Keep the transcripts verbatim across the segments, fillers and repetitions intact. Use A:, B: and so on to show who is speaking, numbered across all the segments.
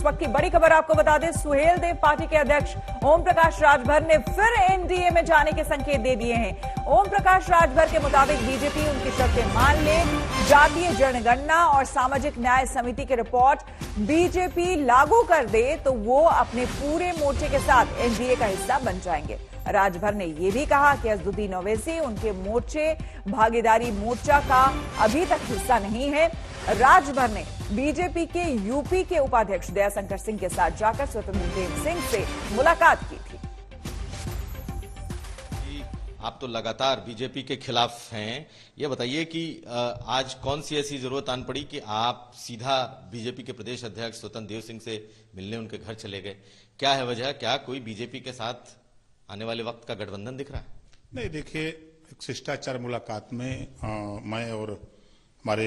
A: वक्त की बड़ी खबर आपको बता दें, सुहेल देव पार्टी के अध्यक्ष ओम प्रकाश राजभर ने फिर एनडीए में जाने के संकेत दे दिए हैं। ओम प्रकाश राजभर के मुताबिक बीजेपी उनकी शर्तें मान ले, जातीय जनगणना और सामाजिक न्याय समिति की रिपोर्ट बीजेपी लागू कर दे तो वो अपने पूरे मोर्चे के साथ एनडीए का हिस्सा बन जाएंगे। राजभर ने यह भी कहा कि असदुद्दीन ओवैसी उनके मोर्चे भागीदारी मोर्चा का अभी तक हिस्सा नहीं है। राजभर ने बीजेपी के यूपी के उपाध्यक्ष दयाशंकर सिंह के साथ जाकर स्वतंत्र देव सिंह से मुलाकात की थी।
B: आप तो लगातार बीजेपी के खिलाफ हैं, ये बताइए कि आज कौन सी ऐसी जरूरत आन पड़ी कि आप सीधा बीजेपी के प्रदेश अध्यक्ष स्वतंत्र देव सिंह से मिलने उनके घर चले गए? क्या है वजह? क्या कोई बीजेपी के साथ आने वाले वक्त का गठबंधन दिख रहा है?
C: नहीं, देखिए, एक शिष्टाचार मुलाकात में आ, मैं और हमारे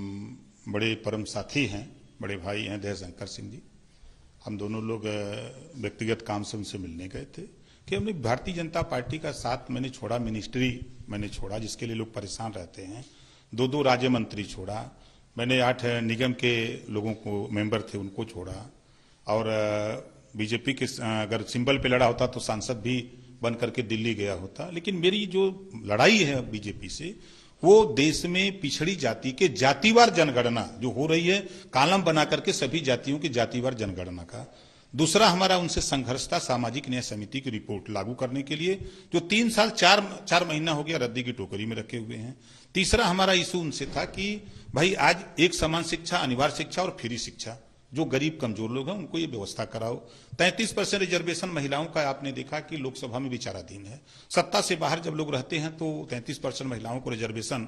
C: बड़े परम साथी हैं, बड़े भाई हैं दयाशंकर सिंह जी, हम दोनों लोग व्यक्तिगत काम से उनसे मिलने गए थे कि हमने भारतीय जनता पार्टी का साथ मैंने छोड़ा, मिनिस्ट्री मैंने छोड़ा जिसके लिए लोग परेशान रहते हैं, दो दो राज्य मंत्री छोड़ा, मैंने आठ निगम के लोगों को मेंबर थे उनको छोड़ा, और बीजेपी के अगर सिंबल पे लड़ा होता तो सांसद भी बन करके दिल्ली गया होता। लेकिन मेरी जो लड़ाई है बीजेपी से, वो देश में पिछड़ी जाति के जातिवार जनगणना जो हो रही है, कॉलम बना करके सभी जातियों की जातिवार जनगणना का। दूसरा हमारा उनसे संघर्ष था सामाजिक न्याय समिति की रिपोर्ट लागू करने के लिए, जो तीन साल चार चार महीना हो गया रद्दी की टोकरी में रखे हुए हैं। तीसरा हमारा इशू उनसे था कि भाई आज एक समान शिक्षा, अनिवार्य शिक्षा और फ्री शिक्षा, जो गरीब कमजोर लोग हैं उनको ये व्यवस्था कराओ। तैंतीस परसेंट रिजर्वेशन महिलाओं का आपने देखा कि लोकसभा में विचाराधीन है। सत्ता से बाहर जब लोग रहते हैं तो तैंतीस परसेंट महिलाओं को रिजर्वेशन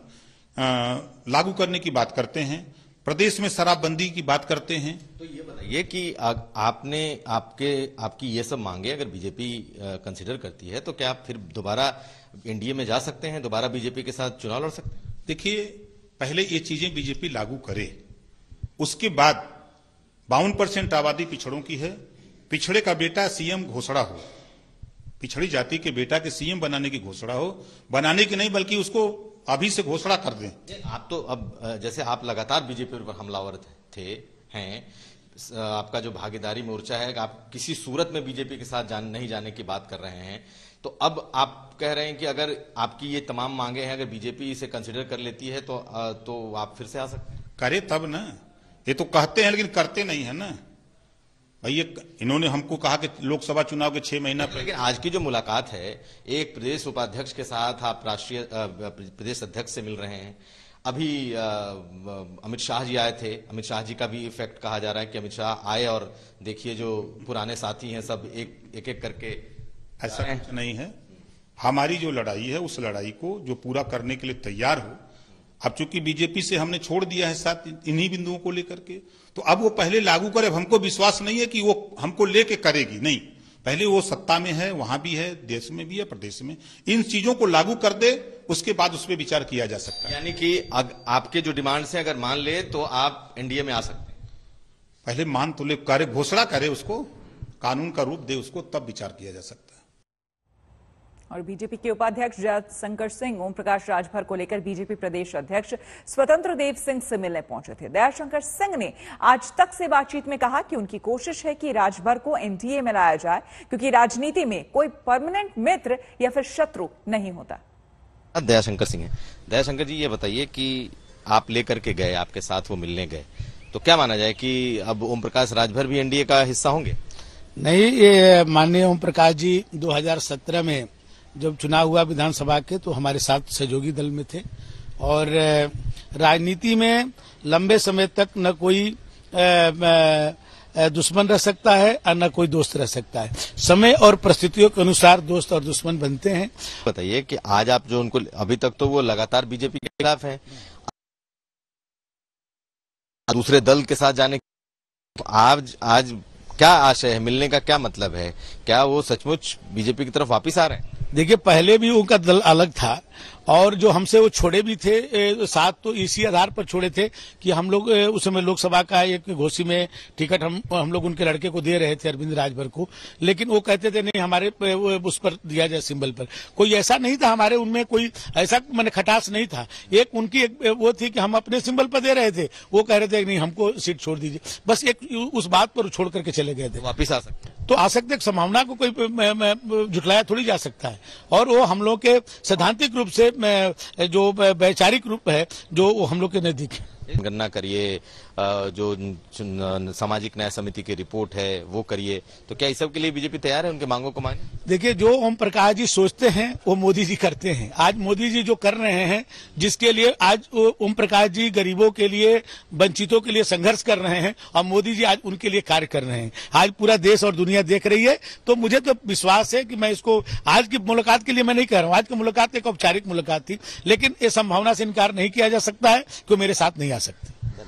C: लागू करने की बात करते हैं, प्रदेश में शराबबंदी की बात करते हैं।
B: तो ये बताइए कि आ, आपने आपके आपकी ये सब मांगे अगर बीजेपी कंसिडर करती है तो क्या आप फिर दोबारा एनडीए में जा सकते हैं, दोबारा बीजेपी के साथ चुनाव लड़ सकते हैं?
C: देखिए, पहले ये चीजें बीजेपी लागू करे, उसके बाद बावन परसेंट आबादी पिछड़ों की है, पिछड़े का बेटा सीएम घोषणा हो, पिछड़ी जाति के बेटा के सीएम बनाने की घोषणा हो, बनाने की नहीं बल्कि उसको अभी से घोषणा कर दें।
B: आप तो अब जैसे आप लगातार बीजेपी पर हमलावर थे हैं, आपका जो भागीदारी मोर्चा है, आप किसी सूरत में बीजेपी के साथ जान नहीं जाने की बात कर रहे हैं, तो अब आप कह रहे हैं कि अगर आपकी ये तमाम मांगे हैं अगर बीजेपी इसे कंसिडर कर लेती है तो तो आप फिर से आ सकते हैं?
C: करे तब ना, ये तो कहते हैं लेकिन करते नहीं है ना भाई। ये इन्होंने हमको कहा कि लोकसभा चुनाव के छह महीना पहले,
B: लेकिन आज की जो मुलाकात है एक प्रदेश उपाध्यक्ष के साथ, आप राष्ट्रीय प्रदेश अध्यक्ष से मिल रहे हैं। अभी अमित शाह जी आए थे, अमित शाह जी का भी इफेक्ट कहा जा रहा है कि अमित शाह आए और देखिए जो पुराने साथी हैं सब एक एक, एक करके।
C: ऐसा कुछ नहीं है, हमारी जो लड़ाई है उस लड़ाई को जो पूरा करने के लिए तैयार हो। अब चूंकि बीजेपी से हमने छोड़ दिया है साथ इन्हीं बिंदुओं को लेकर के, तो अब वो पहले लागू करे। अब हमको विश्वास नहीं है कि वो हमको लेके करेगी, नहीं, पहले वो सत्ता में है, वहां भी है, देश में भी है, प्रदेश में, इन चीजों को लागू कर दे, उसके बाद उस पर विचार किया जा सकता है।
B: यानी कि आपके जो डिमांड से अगर मान ले तो आप एनडीए में आ सकते हैं?
C: पहले मान तो ले, करे, घोषणा करे, उसको कानून का रूप दे, उसको तब विचार किया जा सकता है।
A: और बीजेपी के उपाध्यक्ष दयाशंकर सिंह ओम प्रकाश राजभर को लेकर बीजेपी प्रदेश अध्यक्ष स्वतंत्र देव सिंह से मिलने पहुंचे थे। दयाशंकर सिंह ने आज तक से बातचीत में कहा कि उनकी कोशिश है कि राजभर को एनडीए में लाया जाए, क्योंकि राजनीति में कोई परमानेंट मित्र या फिर शत्रु नहीं होता।
B: दयाशंकर सिंह है। दयाशंकर जी, ये बताइए कि आप लेकर के गए, आपके साथ वो मिलने गए, तो क्या माना जाए कि अब ओम प्रकाश राजभर भी एनडीए का हिस्सा होंगे?
D: नहीं, ये माननीय ओम प्रकाश जी दो हजार सत्रह में जब चुनाव हुआ विधानसभा के तो हमारे साथ सहयोगी दल में थे, और राजनीति में लंबे समय तक न कोई दुश्मन रह सकता है और न कोई दोस्त रह सकता है। समय और परिस्थितियों के अनुसार दोस्त और दुश्मन बनते हैं।
B: बताइए कि आज आप जो उनको, अभी तक तो वो लगातार बीजेपी के खिलाफ हैं, दूसरे दल के साथ जाने, तो आज आज क्या आशय है, मिलने का क्या मतलब है? क्या वो सचमुच बीजेपी की तरफ वापिस आ रहे हैं?
D: देखिए, पहले भी उनका दल अलग था और जो हमसे वो छोड़े भी थे साथ, तो इसी आधार पर छोड़े थे कि हम लोग उस समय लोकसभा का एक घोषी में टिकट हम हम लोग उनके लड़के को दे रहे थे, अरविंद राजभर को, लेकिन वो कहते थे नहीं हमारे उस पर दिया जाए, सिंबल पर। कोई ऐसा नहीं था हमारे उनमें, कोई ऐसा मैंने खटास नहीं था। एक उनकी एक वो थी कि हम अपने सिंबल पर दे रहे थे, वो कह रहे थे नहीं हमको सीट छोड़ दीजिए, बस एक उस बात पर छोड़ करके चले गए थे।
B: वापिस आ सकते
D: तो आ सकते, संभावना को कोई झुटलाया थोड़ी जा सकता है। और वो हम लोग के सैद्धांतिक रूप से जो वैचारिक रूप है जो वो हम लोग के नजदीक है।
B: गणना करिए, जो सामाजिक न्याय समिति की रिपोर्ट है वो करिए, तो क्या इस सब के लिए बीजेपी तैयार है, उनके मांगों को माने?
D: देखिए, जो ओम प्रकाश जी सोचते हैं वो मोदी जी करते हैं। आज मोदी जी जो कर रहे हैं, जिसके लिए आज ओम प्रकाश जी गरीबों के लिए, वंचितों के लिए संघर्ष कर रहे हैं, और मोदी जी आज उनके लिए कार्य कर रहे हैं। आज पूरा देश और दुनिया देख रही है, तो मुझे तो विश्वास है कि मैं इसको आज की मुलाकात के लिए मैं नहीं कह रहा हूँ, आज की मुलाकात एक औपचारिक मुलाकात थी, लेकिन ये संभावना से इनकार नहीं किया जा सकता है कि मेरे साथ नहीं आ सकते।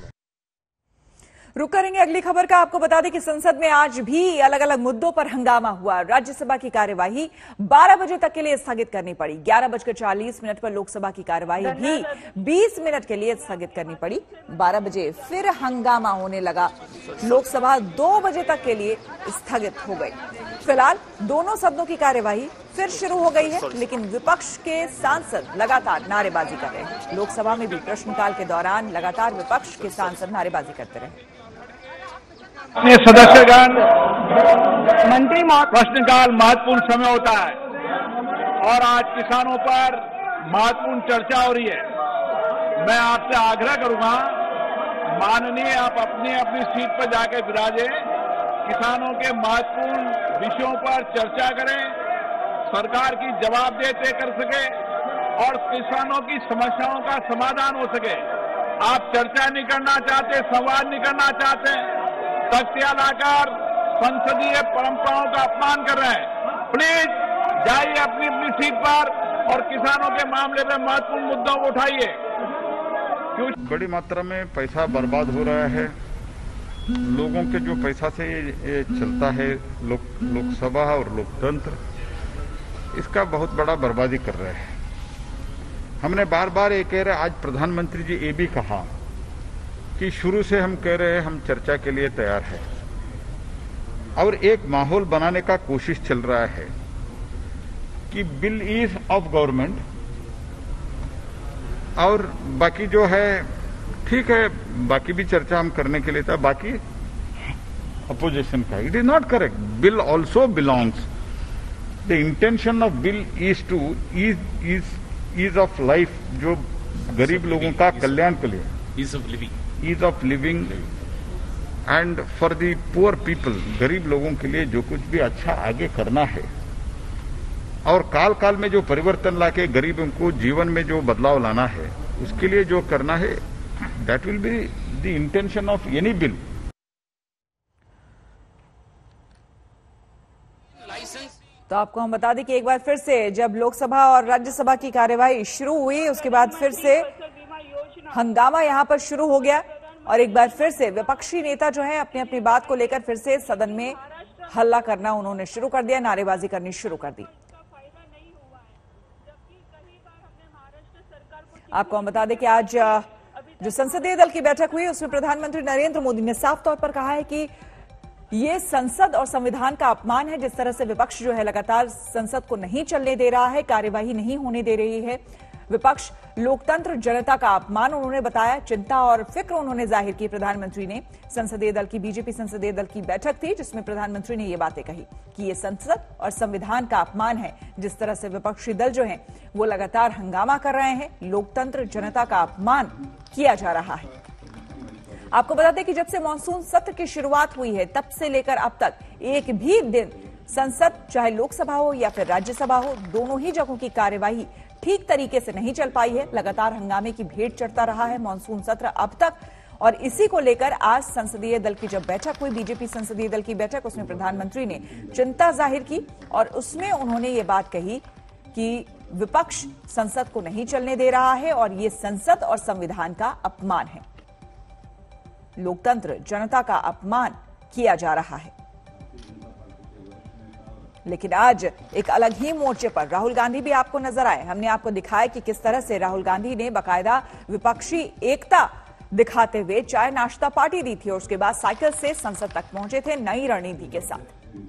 A: रुक करेंगे अगली खबर का। आपको बता दें कि संसद में आज भी अलग अलग मुद्दों पर हंगामा हुआ। राज्यसभा की कार्यवाही बारह बजे तक के लिए स्थगित करनी पड़ी। ग्यारह बजकर चालीस मिनट पर लोकसभा की कार्यवाही भी बीस मिनट के लिए स्थगित करनी पड़ी। बारह बजे फिर हंगामा होने लगा। लोकसभा दो बजे तक के लिए स्थगित हो गई। फिलहाल दोनों सदनों की कार्यवाही फिर शुरू हो गई है, लेकिन विपक्ष के सांसद लगातार नारेबाजी कर रहे हैं। लोकसभा में भी प्रश्नकाल के दौरान लगातार विपक्ष के सांसद नारेबाजी करते रहे।
E: सदस्यगण, मंत्री प्रश्नकाल महत्वपूर्ण समय होता है और आज किसानों पर महत्वपूर्ण चर्चा हो रही है। मैं आपसे आग्रह करूंगा, माननीय आप अपनी अपनी सीट पर जाकर विराजे, किसानों के महत्वपूर्ण विषयों पर चर्चा करें, सरकार की जवाबदेही तय कर सके और किसानों की समस्याओं का समाधान हो सके। आप चर्चा नहीं करना चाहते, संवाद नहीं करना चाहते, तख्तियां लाकर संसदीय परंपराओं का अपमान कर रहे हैं। प्लीज जाइए अपनी अपनी सीट पर और किसानों के मामले में महत्वपूर्ण मुद्दों को उठाइए।
F: बड़ी मात्रा में पैसा बर्बाद हो रहा है। लोगों के जो पैसा से ये चलता है लोक लोकसभा और लोकतंत्र, इसका बहुत बड़ा बर्बादी कर रहे हैं। हमने बार बार ये कह रहे, आज प्रधानमंत्री जी ये भी कहा कि शुरू से हम कह रहे हैं हम चर्चा के लिए तैयार है और एक माहौल बनाने का कोशिश चल रहा है कि बिल इज ऑफ गवर्नमेंट और बाकी जो है ठीक है, बाकी भी चर्चा हम करने के लिए था, बाकी अपोजिशन का। It is not correct. Bill also belongs, the intention of bill is to is is ease of life, जो गरीब लोगों का कल्याण के लिए, ease of living ease of living and for the poor people, गरीब लोगों के लिए जो कुछ भी अच्छा आगे करना है और काल काल में जो परिवर्तन लाके गरीबों को जीवन में जो बदलाव लाना है, उसके लिए जो करना है, that will be the intention of any bill.
A: तो आपको हम बता दें कि एक बार फिर से जब लोकसभा और राज्यसभा की कार्यवाही शुरू हुई, उसके बाद फिर से हंगामा यहां पर शुरू हो गया और एक बार फिर से विपक्षी नेता जो है अपनी अपनी बात को लेकर फिर से सदन में हल्ला करना उन्होंने शुरू कर दिया, नारेबाजी करनी शुरू कर दी। आपको हम बता दें कि आज जो संसदीय दल की बैठक हुई उसमें प्रधानमंत्री नरेंद्र मोदी ने साफ तौर पर कहा है कि ये संसद और संविधान का अपमान है। जिस तरह से विपक्ष जो है लगातार संसद को नहीं चलने दे रहा है, कार्यवाही नहीं होने दे रही है, विपक्ष लोकतंत्र जनता का अपमान उन्होंने बताया। चिंता और फिक्र उन्होंने जाहिर की प्रधानमंत्री ने। संसदीय दल की बीजेपी संसदीय दल की बैठक थी जिसमें प्रधानमंत्री ने ये बातें कही कि ये संसद और संविधान का अपमान है। जिस तरह से विपक्षी दल जो हैं वो लगातार हंगामा कर रहे हैं, लोकतंत्र जनता का अपमान किया जा रहा है। आपको बता दें कि जब से मानसून सत्र की शुरुआत हुई है तब से लेकर अब तक एक भी दिन संसद, चाहे लोकसभा हो या फिर राज्यसभा हो, दोनों ही जगहों की कार्यवाही ठीक तरीके से नहीं चल पाई है। लगातार हंगामे की भेंट चढ़ता रहा है मानसून सत्र अब तक, और इसी को लेकर आज संसदीय दल की जब बैठक हुई, बीजेपी संसदीय दल की बैठक, उसमें प्रधानमंत्री ने चिंता जाहिर की और उसमें उन्होंने ये बात कही कि विपक्ष संसद को नहीं चलने दे रहा है और ये संसद और संविधान का अपमान है, लोकतंत्र जनता का अपमान किया जा रहा है। लेकिन आज एक अलग ही मोर्चे पर राहुल गांधी भी आपको नजर आए। हमने आपको दिखाया कि किस तरह से राहुल गांधी ने बाकायदा विपक्षी एकता दिखाते हुए चाय नाश्ता पार्टी दी थी और उसके बाद साइकिल से संसद तक पहुंचे थे नई रणनीति के साथ।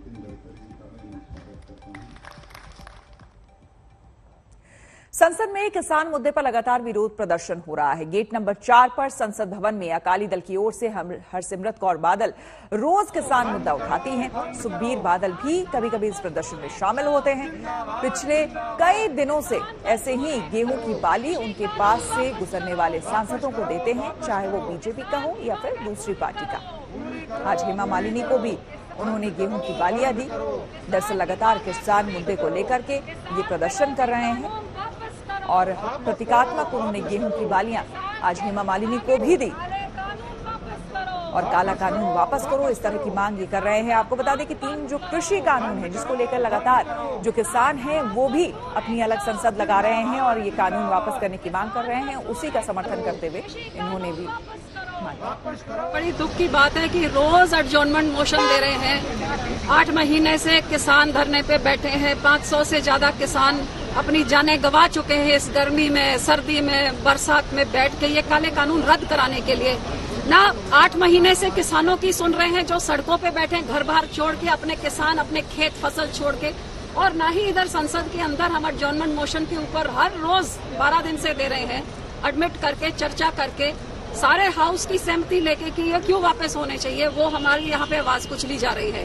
A: संसद में किसान मुद्दे पर लगातार विरोध प्रदर्शन हो रहा है। गेट नंबर चार पर संसद भवन में अकाली दल की ओर से हरसिमरत कौर बादल रोज किसान मुद्दा उठाती हैं। सुखबीर बादल भी कभी कभी इस प्रदर्शन में शामिल होते हैं। पिछले कई दिनों से ऐसे ही गेहूं की बाली उनके पास से गुजरने वाले सांसदों को देते हैं, चाहे वो बीजेपी का हो या फिर दूसरी पार्टी का। आज हेमा मालिनी को भी उन्होंने गेहूं की बालियां दी। दरअसल लगातार किसान मुद्दे को लेकर के ये प्रदर्शन कर रहे हैं और प्रतीकात्मक उन्होंने गेहूं की बालियां आज हेमा मालिनी को भी दी और काला कानून वापस करो, इस तरह की मांग ये कर रहे हैं। आपको बता दें कि तीन जो कृषि कानून है जिसको लेकर लगातार जो किसान हैं वो भी अपनी अलग संसद लगा रहे हैं और ये कानून वापस करने की मांग कर रहे हैं। उसी का समर्थन करते हुए इन्होंने भी
G: बड़ी दुख की बात है कि रोज एडजॉर्नमेंट मोशन दे रहे हैं। आठ महीने से किसान धरने पे बैठे हैं। पाँच सौ से ज्यादा किसान अपनी जानें गंवा चुके हैं इस गर्मी में, सर्दी में, बरसात में बैठ के ये काले कानून रद्द कराने के लिए। ना आठ महीने से किसानों की सुन रहे हैं जो सड़कों पे बैठे घर बार छोड़ के, अपने किसान अपने खेत फसल छोड़ के, और ना ही इधर संसद के अंदर हम एडजॉर्नमेंट मोशन के ऊपर हर रोज बारह दिन से दे रहे हैं, एडमिट करके चर्चा करके सारे हाउस की सहमति लेके कि ये क्यों वापस होने चाहिए, वो हमारी यहाँ पे आवाज कुचली जा रही है।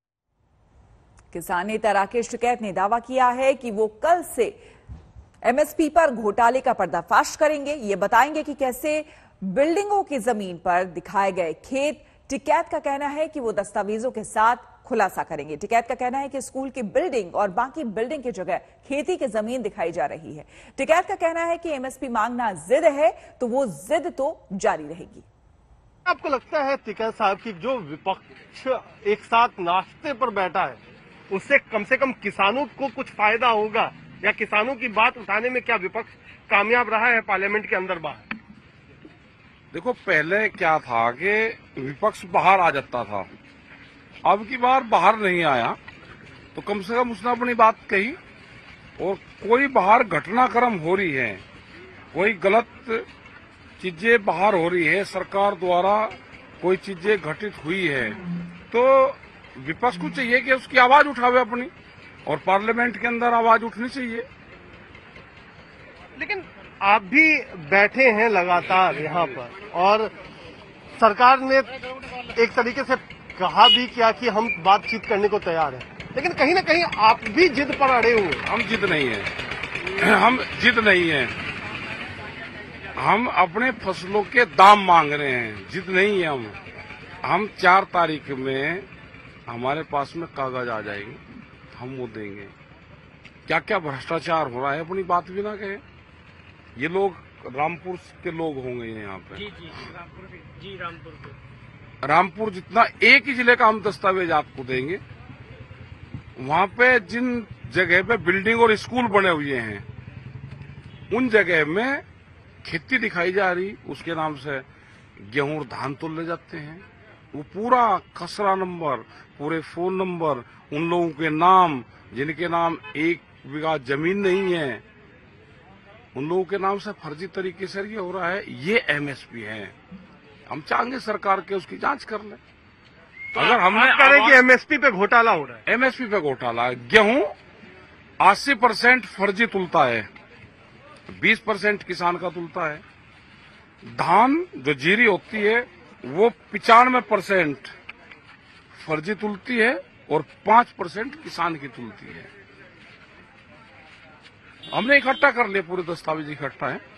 A: किसान नेता राकेश टिकैत ने दावा किया है कि वो कल से एमएसपी पर घोटाले का पर्दाफाश करेंगे। ये बताएंगे कि कैसे बिल्डिंगों की जमीन पर दिखाए गए खेत, टिकैत का कहना है कि वो दस्तावेजों के साथ खुलासा करेंगे। टिकैत का कहना है कि स्कूल की बिल्डिंग और बाकी बिल्डिंग की जगह खेती की जमीन दिखाई जा रही है। टिकैत का कहना है कि एमएसपी मांगना जिद है तो वो जिद तो जारी रहेगी।
H: आपको लगता है टिकैत साहब की जो विपक्ष एक साथ नाश्ते पर बैठा है उससे कम से कम किसानों को कुछ फायदा होगा, या किसानों की बात उठाने में क्या विपक्ष कामयाब रहा है पार्लियामेंट के अंदर बाहर?
I: देखो, पहले क्या था कि विपक्ष बाहर आ जाता था, अब की बार बाहर नहीं आया, तो कम से कम उसने अपनी बात कही। और कोई बाहर घटनाक्रम हो रही है, कोई गलत चीजें बाहर हो रही है, सरकार द्वारा कोई चीजें घटित हुई है, तो विपक्ष को चाहिए कि उसकी आवाज उठावे अपनी, और पार्लियामेंट के अंदर आवाज उठनी चाहिए।
H: लेकिन आप भी बैठे हैं लगातार यहाँ पर, और सरकार ने एक तरीके से कहा भी किया कि हम बातचीत करने को तैयार हैं, लेकिन कहीं ना कहीं आप भी जिद पर अड़े हुए।
I: हम जिद नहीं है हम जिद नहीं है हम अपने फसलों के दाम मांग रहे हैं, जिद नहीं है। हम हम चार तारीख में हमारे पास में कागज आ जाएंगे, हम वो देंगे। क्या क्या भ्रष्टाचार हो रहा है अपनी बात भी ना कहें। ये लोग रामपुर के लोग होंगे यहाँ पे। जी जी रामपुर जी रामपुर के रामपुर जितना एक ही जिले का हम दस्तावेज आपको देंगे। वहां पे जिन जगह पे बिल्डिंग और स्कूल बने हुए हैं उन जगह में खेती दिखाई जा रही, उसके नाम से गेहूं और धान तोल ले जाते हैं। वो पूरा खसरा नंबर, पूरे फोन नंबर, उन लोगों के नाम जिनके नाम एक बीघा जमीन नहीं है, उन लोगों के नाम से फर्जी तरीके से ये हो रहा है। ये एमएसपी है। हम चाहेंगे सरकार के उसकी जांच कर ले।
H: तो अगर हमने करें कि एमएसपी पे घोटाला हो रहा है,
I: एमएसपी पे घोटाला, गेहूं अस्सी परसेंट फर्जी तुलता है, बीस परसेंट किसान का तुलता है। धान जो जीरी होती है वो पिचानवे परसेंट फर्जी तुलती है और पांच परसेंट किसान की तुलती है। हमने इकट्ठा कर लिया, पूरे दस्तावेज इकट्ठा है।